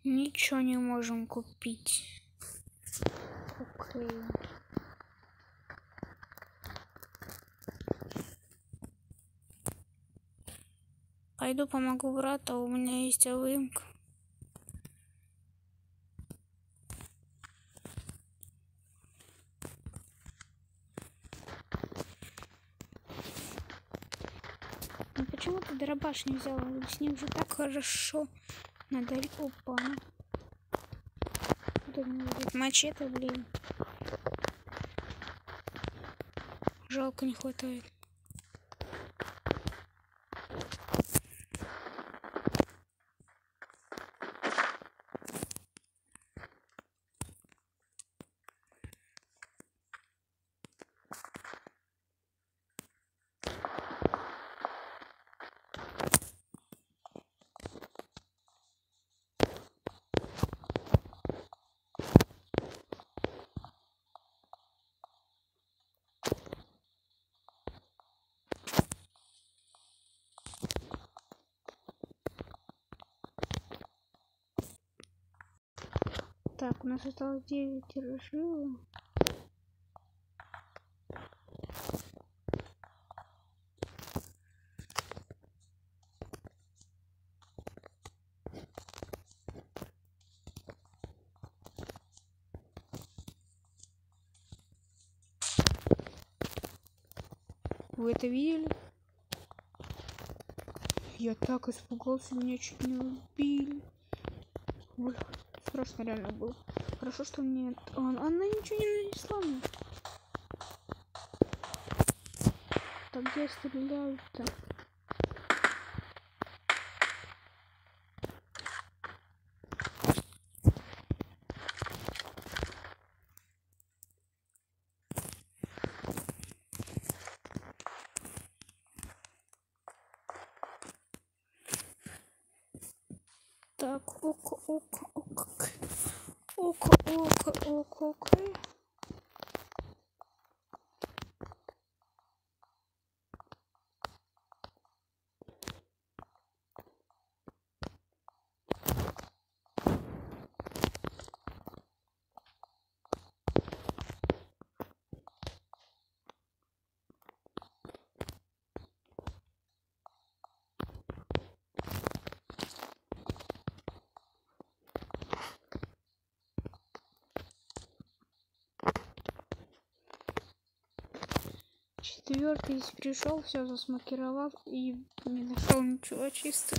Ничего не можем купить. Окей. Пойду помогу брату, у меня есть выемка. Ну почему ты дробаш не взял? С ним же так хорошо. Надо... Опа. Мачете, блин. Жалко, не хватает. Так, у нас осталось 9 тиражей. Вы это видели? Я так испугался, меня чуть не убили. Ой, страшно реально было. Хорошо, что мне... Она ничего не нанесла мне. Так где стреляют-то? Так, око. Четвертый пришел, все засмакировал и не нашел ничего чисто.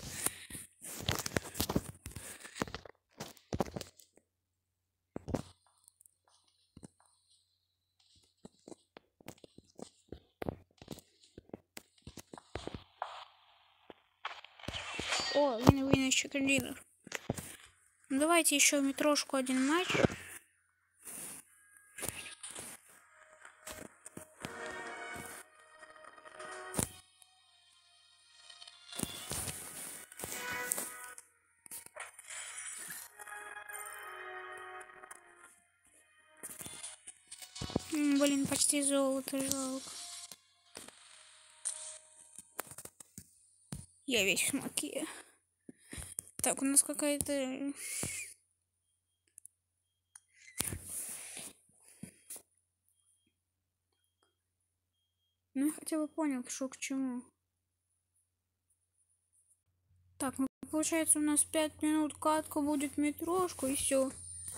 О, вин чикен динер. Ну, давайте еще метрошку один матч. Блин, почти золото, жалко. Я весь в смоке. Так, у нас какая-то... Ну, я хотя бы понял, что к чему. Так, ну, получается, у нас 5 минут катка будет метрошку и все.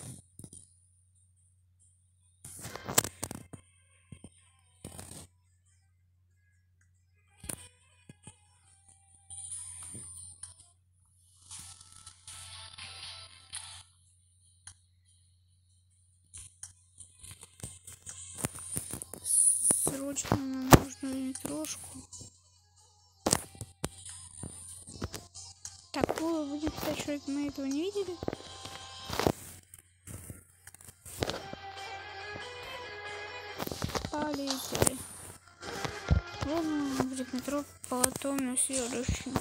Срочно нам нужно метрошку. Так, будем считать, что мы этого не видели. Полетели. Ладно, будет метро потом на следующем.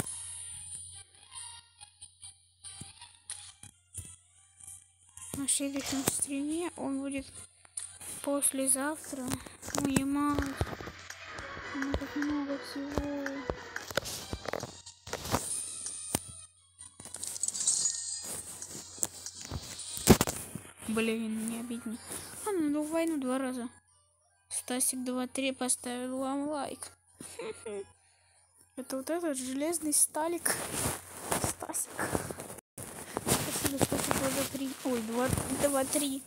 На следующем стриме он будет послезавтра. Ой, мать. Так много всего. Блин, не обидно. А, ну войну 2 раза. Стасик 2-3 поставил вам лайк. Это вот этот железный Сталик. Стасик. Спасибо, Стасик 2-3. Ой, 2-3.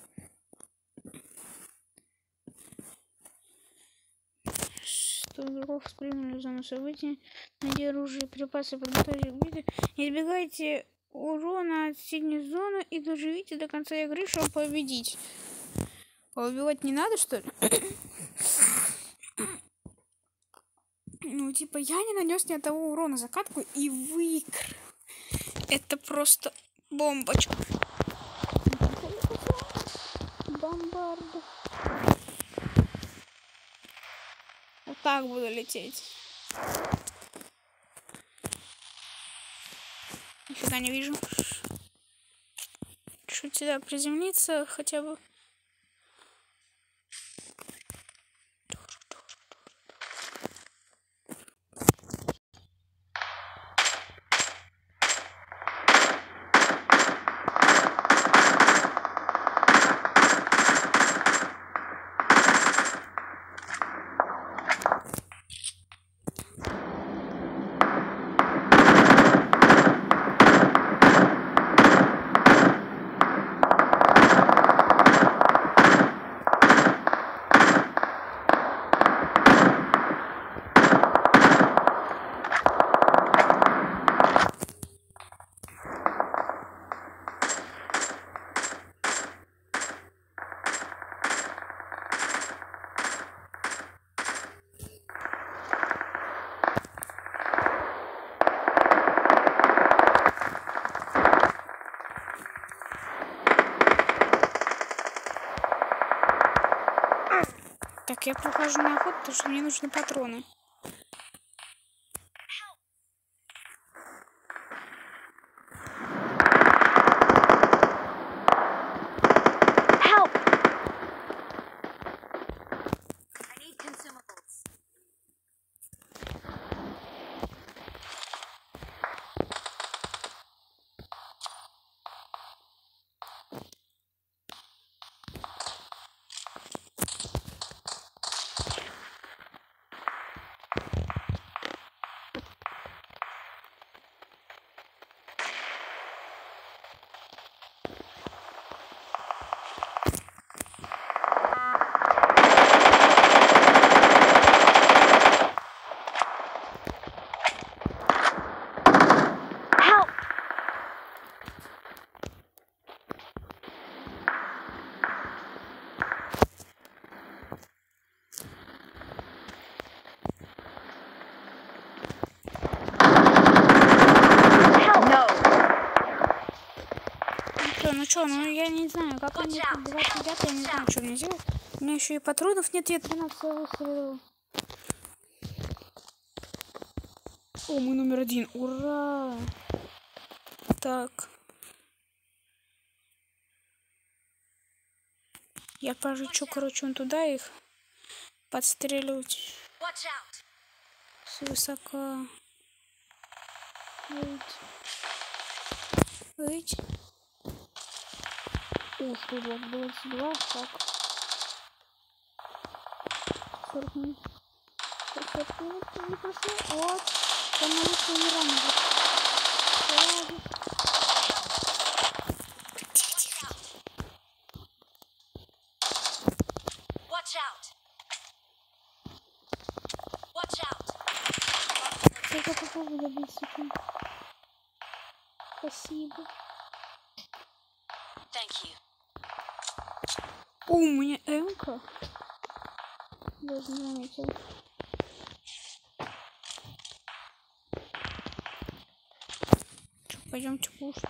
Что игроков спрыгнули в зону событий. Найди оружие и припасы, подготовьте к битве. Избегайте урона от синей зоны и доживите до конца игры, чтобы победить. А убивать не надо, что ли? Ну, типа, я не нанес ни одного урона закатку и выиграл. Это просто бомбочка. Бомбарда. Вот так буду лететь. Нифига не вижу. Чуть сюда приземлиться хотя бы. Так, я прохожу на охоту, потому что мне нужны патроны. Ну я не знаю, как они тут 29, я не знаю, что мне делать. У меня еще и патронов нет, я 13 выстрелила. О, мы номер 1, ура! Так. Я пожечу, короче, вон туда их подстрелить. Свысока. Выйти. О, что было? 22, так. 40 минут. 40 минут не прошло. Вот. Там на лучше не рано. Тихо. Я попробую добить секунд. Спасибо. О, у меня М-ка. Даже не заметил. Пойдемте кушать.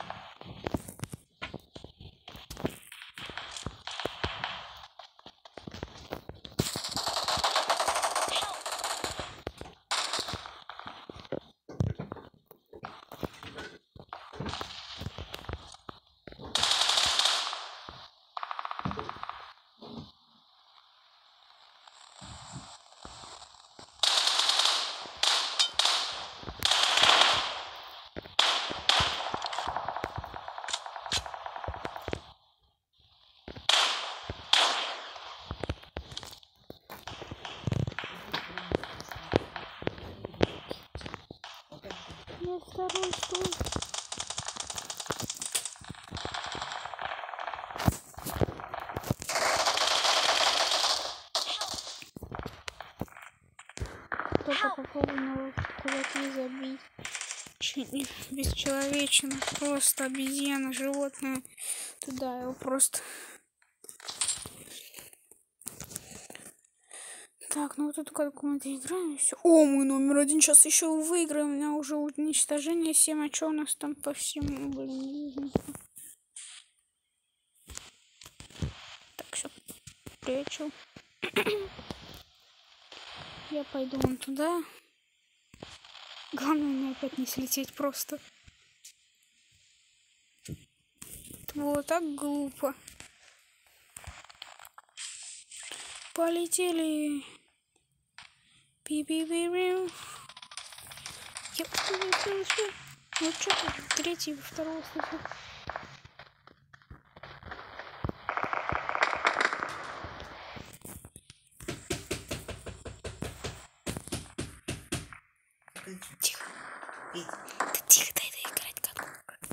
Второй стол. Только попробуй на кулаки забить. Бесчеловечно. Просто обезьяна, животное. Туда его просто... Так, ну вот эту катку мы доиграем, и все. О, мы номер один сейчас еще выиграем. У меня уже уничтожение 7, а что у нас там по всему, блин. Так, все, прячу. Я пойду вон туда. Главное мне опять не слететь просто. Это было так глупо. Полетели. Пи-пи-пи-пи. Я успел. Ну что тут? Третий, второго слышал. Тихо. Да тихо, дай доиграть катку.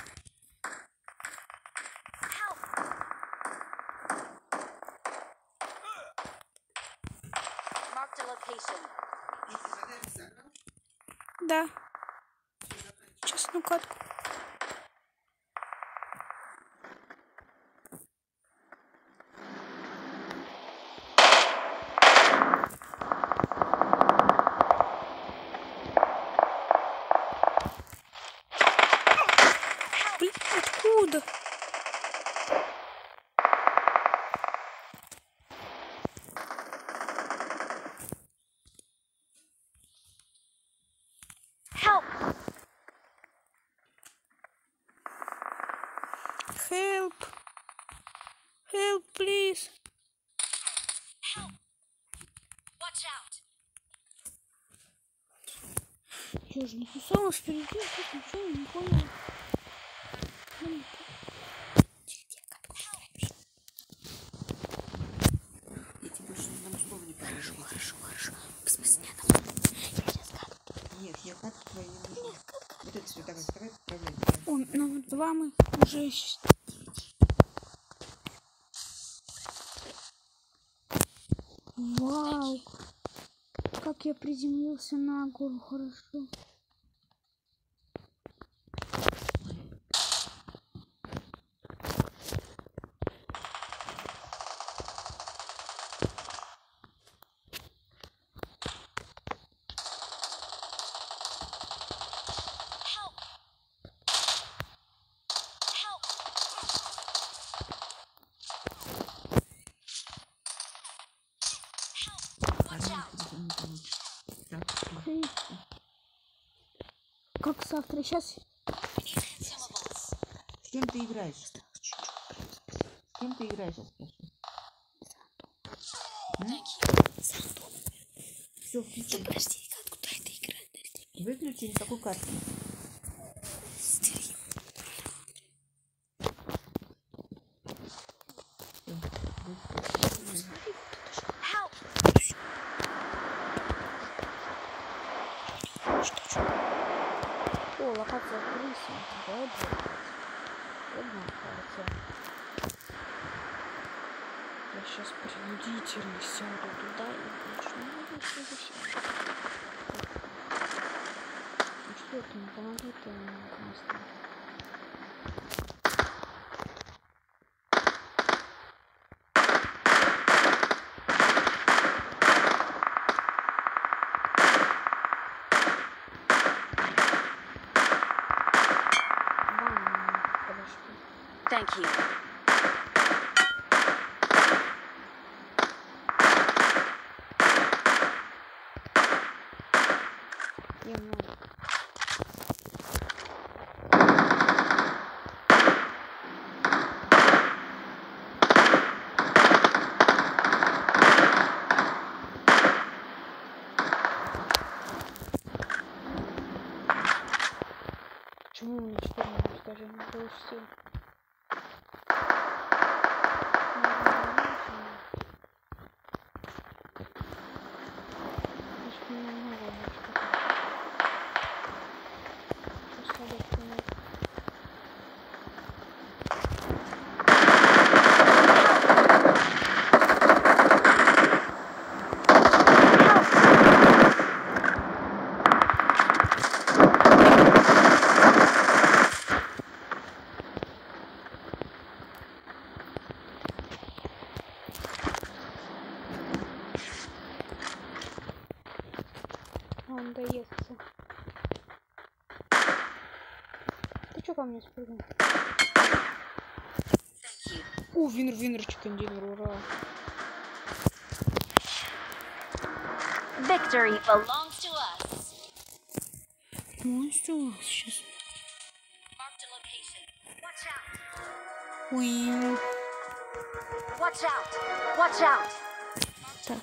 Да. Сейчас одну катку. Блин, откуда? Help! Help, please! Я же не писала впереди, тут ничего не понял. Я тебе больше ни одному слову не покажу. Хорошо. В смысле, не надо. Я сейчас катку. Нет, я катку твою не буду. Вот это все так открывай, отправляй. Он, номер 2 мы уже... Вау! Как я приземлился на гору, хорошо. Как завтра? Сейчас. С кем ты играешь? С кем ты играешь, я спрашиваю? Все, включи. Подожди, как куда это играть? Выключи никакую карту. О, локация крыса. Я сейчас принудительно сяду туда и начну все защищать. Ну что ты, не помогу ты мне. Thank you. Почему мы 4 уничтожения было 7? Спрятался. Ты что ко мне спрыгнул? О, винер, чикен динер, ура. Victory belongs to us. Полностью сейчас. Marked a location. Watch out. Уим. Watch out. Watch out. Так.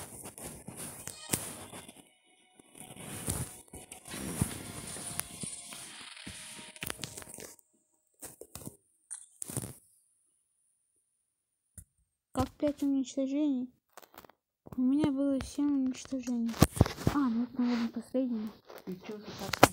Как 5 уничтожений? У меня было 7 уничтожений. А, ну это, наверное, последнее. И что за так?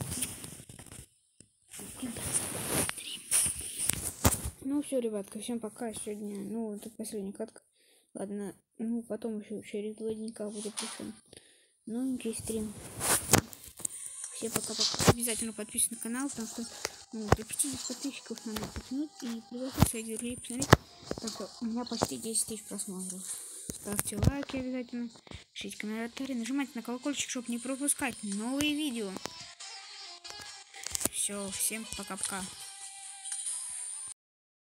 Ну все, ребятка, всем пока. Сегодня, ну, это последняя катка. Ладно, ну, потом еще через 2 дня будет еще новенький стрим. Всем пока-пока. Обязательно подписывайтесь на канал, потому что, ну, до 50 подписчиков надо потянуть. И пригласить своих друзей посмотреть. Так что у меня почти 10 тысяч просмотров. Ставьте лайки обязательно, пишите комментарии, нажимайте на колокольчик, чтобы не пропускать новые видео. Все, всем пока-пока.